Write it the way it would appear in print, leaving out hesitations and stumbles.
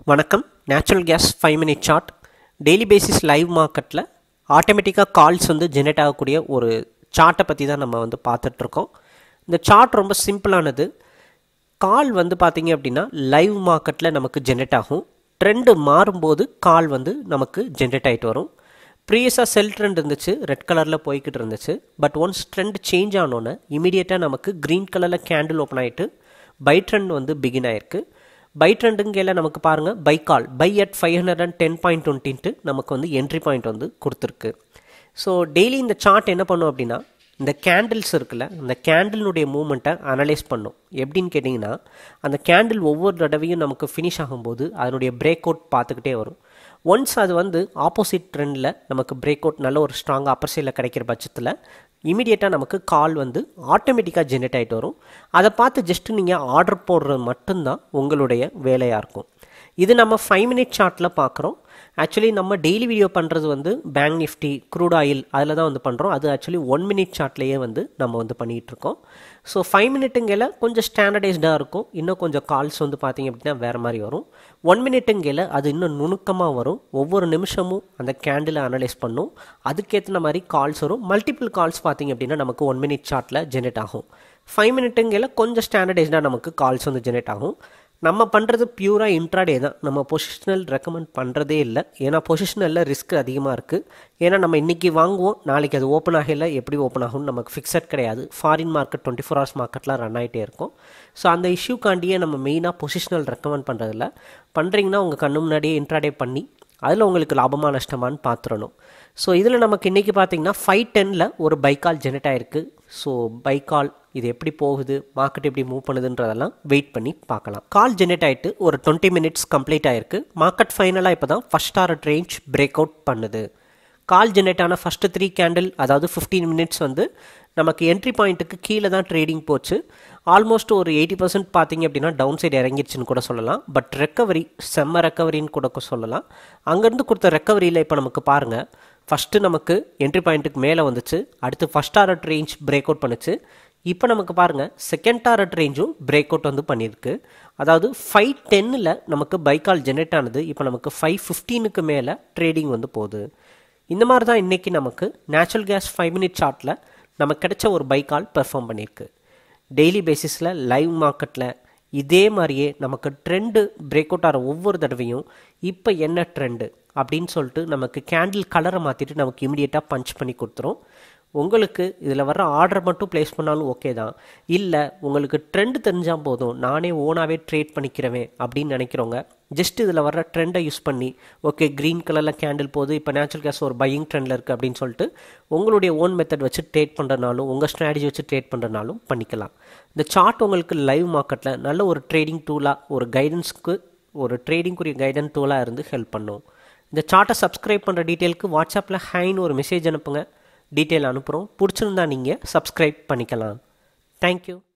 வணக்கம். Natural gas 5 minute chart daily basis live மார்க்கெட்டில் ஆட்டோமேட்டிக்காக கால்ஸ் வந்து ஜெனரேட் ஆகக்கூடிய ஒரு சார்ட்டை பற்றி தான் நம்ம வந்து பார்த்துட்ருக்கோம். இந்த சார்ட் ரொம்ப சிம்பிளானது. கால் வந்து பார்த்திங்க அப்படின்னா லைவ் மார்க்கெட்டில் நமக்கு ஜெனரேட் ஆகும். ட்ரெண்டு மாறும்போது கால் வந்து நமக்கு ஜெனரேட் ஆகிட்டு வரும். ப்ரீவியஸாக செல் ட்ரெண்ட் இருந்துச்சு, ரெட் கலரில் போய்கிட்டு இருந்துச்சு. பட் ஒன்ஸ் ட்ரெண்ட் சேஞ்ச் ஆனோன்னே இமீடியட்டாக நமக்கு க்ரீன் கலரில் கேண்டில் ஓப்பன் ஆகிட்டு பை ட்ரெண்ட் வந்து பிகின் ஆகிருக்கு. பை ட்ரெண்டுங்கையில் நமக்கு பாருங்கள், பை கால் பை அட் 510.20 நமக்கு வந்து என்ட்ரி பாயிண்ட் வந்து கொடுத்துருக்கு. ஸோ டெய்லி இந்த சார்ட் என்ன பண்ணும் அப்படின்னா, இந்த கேண்டில்ஸ் இருக்குல்ல, இந்த கேண்டிலுடைய மூவ்மெண்ட்டை அனலைஸ் பண்ணும். எப்படின்னு கேட்டிங்கன்னா, அந்த கேண்டில் ஒவ்வொரு தடவையும் நமக்கு ஃபினிஷ் ஆகும்போது அதனுடைய பிரேக் அவுட் பார்த்துக்கிட்டே வரும். ஒன்ஸ் அது வந்து ஆப்போசிட் ட்ரெண்டில் நமக்கு பிரேக் அவுட் நல்ல ஒரு ஸ்ட்ராங் அப்பர் சைடில் கிடைக்கிற பட்சத்தில் இமீடியட்டாக நமக்கு கால் வந்து ஆட்டோமேட்டிக்காக ஜெனரேட் ஆகிட்டு வரும். அதை பார்த்து ஜஸ்ட்டு நீங்கள் ஆர்டர் போடுறது மட்டும்தான் உங்களுடைய வேலையாக இருக்கும். இது நம்ம 5 மினிட் சார்ட்டில் பார்க்குறோம். ஆக்சுவலி நம்ம டெய்லி வீடியோ பண்ணுறது வந்து பேங்க் நிஃப்டி, க்ரூட் ஆயில் அதில் தான் வந்து பண்ணுறோம். அது ஆக்சுவலி 1 மினிட் சார்ட்லேயே வந்து நம்ம வந்து பண்ணிகிட்ருக்கோம். ஸோ 5 மினிட்டுங்கையில் கொஞ்சம் ஸ்டாண்டர்டைஸ்டாக இருக்கும். இன்னும் கொஞ்சம் கால்ஸ் வந்து பார்த்திங்க அப்படின்னா வேறு மாதிரி வரும். 1 மினிட்டுங்கையில் அது இன்னும் நுணுக்கமாக வரும். ஒவ்வொரு நிமிஷமும் அந்த கேண்டிலை அனலைஸ் பண்ணும். அதுக்கேற்ற மாதிரி கால்ஸ் வரும். மல்டிபிள் கால்ஸ் பார்த்திங்க அப்படின்னா நமக்கு 1 மினிட் சார்ட்டில் ஜெனரேட் ஆகும். 5 மினிட்டுங்கையில் கொஞ்சம் ஸ்டாண்டர்டைஸ்டாக நமக்கு கால்ஸ் வந்து ஜெனரேட் ஆகும். நம்ம பண்ணுறது பியூராக இன்ட்ராடே தான். நம்ம பொசிஷனல் ரெக்கமெண்ட் பண்ணுறதே இல்லை. ஏன்னா பொசிஷனலில் ரிஸ்க் அதிகமாக இருக்குது. ஏன்னா நம்ம இன்றைக்கி வாங்குவோம், நாளைக்கு அது ஓப்பன் ஆகலை, எப்படி ஓப்பன் ஆகும்னு நமக்கு ஃபிக்ஸட் கிடையாது. ஃபாரின் மார்க்கெட் 24 ஹவர்ஸ் மார்க்கெட்லாம் ரன் ஆகிட்டே இருக்கும். ஸோ அந்த இஷ்யூக்காண்டியே நம்ம மெயினாக பொசிஷனல் ரெக்கமெண்ட் பண்ணுறதில்ல. பண்ணுறீங்கன்னா உங்கள் கண்ணு முன்னாடியே இன்ட்ராடே பண்ணி அதில் உங்களுக்கு லாபமாக நஷ்டமானு பார்த்துடணும். ஸோ இதில் நமக்கு இன்றைக்கி பார்த்தீங்கன்னா 5:10 ஒரு பைக்கால் ஜெனரேட் ஆகிருக்கு. ஸோ பைக்கால் இது எப்படி போகுது, மார்க்கெட் எப்படி மூவ் பண்ணுதுன்றதெல்லாம் வெயிட் பண்ணி பார்க்கலாம். கால் ஜெனரேட் ஆகிட்டு ஒரு 20 மினிட்ஸ் கம்ப்ளீட் ஆகிருக்கு. மார்க்கெட் ஃபைனலாக இப்போ தான் first target range break out பண்ணுது. கால் ஜெனரேட் ஆன ஃபஸ்ட்டு 3 கேண்டில், அதாவது 15 மினிட்ஸ் வந்து நமக்கு என்ட்ரி பாயிண்ட்டுக்கு கீழே தான் ட்ரேடிங் போச்சு. ஆல்மோஸ்ட் ஒரு 80% பார்த்தீங்க அப்படின்னா டவுன் சைடு இறங்கிடுச்சுன்னு கூட சொல்லலாம். பட் ரெக்கவரி, செம்ம ரெக்கவரின்னு கூட சொல்லலாம். அங்கேருந்து கொடுத்த ரெக்கவரியில் இப்போ நமக்கு பாருங்கள், ஃபஸ்ட்டு நமக்கு என்ட்ரி பாயிண்ட்டுக்கு மேலே வந்துச்சு. அடுத்து first target range break out பண்ணுச்சு. இப்போ நமக்கு பாருங்கள், செகண்ட் டாரட் ரேஞ்சும் பிரேக் அவுட் வந்து பண்ணியிருக்கு. அதாவது 5:10 நமக்கு பைக்கால் ஜெனரேட் ஆனது. இப்போ நமக்கு 5:15 மேலே ட்ரேடிங் வந்து போகுது. இந்த மாதிரி தான் இன்றைக்கி நமக்கு நேச்சுரல் கேஸ் 5 மினிட் சார்ட்டில் நமக்கு கிடைச்ச ஒரு பைக்கால் பெர்ஃபார்ம் பண்ணியிருக்கு. டெய்லி பேசிஸில் லைவ் மார்க்கெட்டில் இதே மாதிரியே நமக்கு ட்ரெண்டு பிரேக் அவுட் ஆகிற ஒவ்வொரு தடவையும் இப்போ என்ன ட்ரெண்டு அப்படின்னு சொல்லிட்டு நமக்கு கேண்டில் கலரை மாற்றிட்டு நமக்கு இமீடியட்டாக பஞ்ச் பண்ணி கொடுத்துரும். உங்களுக்கு இதில் வர்ற ஆர்டர் மட்டும் ப்ளேஸ் பண்ணாலும் ஓகே தான். இல்லை உங்களுக்கு ட்ரெண்டு தெரிஞ்சால் போதும், நானே ஓனாகவே ட்ரேட் பண்ணிக்கிறவேன் அப்படின்னு நினைக்கிறவங்க ஜஸ்ட் இதில் வர்ற ட்ரெண்டை யூஸ் பண்ணி, ஓகே க்ரீன் கலரில் கேண்டில் போகுது, இப்போ நேச்சுரல் கேஸ் ஒரு பையிங் ட்ரெண்டில் இருக்குது அப்படின்னு சொல்லிட்டு உங்களுடைய ஓன் மெத்தட் வச்சு ட்ரேட் பண்ணுறனாலும், உங்கள் ஸ்ட்ராட்டஜி வச்சு ட்ரேட் பண்ணுறனாலும் பண்ணிக்கலாம். இந்த சார்ட் உங்களுக்கு லைவ் மார்க்கெட்டில் நல்ல ஒரு ட்ரேடிங் டூலாக, ஒரு கைடன்ஸ்க்கு, ஒரு ட்ரேடிங்குரிய கைடன்ஸ் டூலாக இருந்து ஹெல்ப் பண்ணும். இந்த சார்ட்டை சப்ஸ்கிரைப் பண்ணுற டீட்டெயிலுக்கு வாட்ஸ்அப்பில் ஹைன்னு ஒரு மெசேஜ் அனுப்புங்க. டீட்டெயில் அனுப்புகிறோம். பிடிச்சிருந்தா நீங்கள் சப்ஸ்கிரைப் பண்ணிக்கலாம். தேங்க்யூ.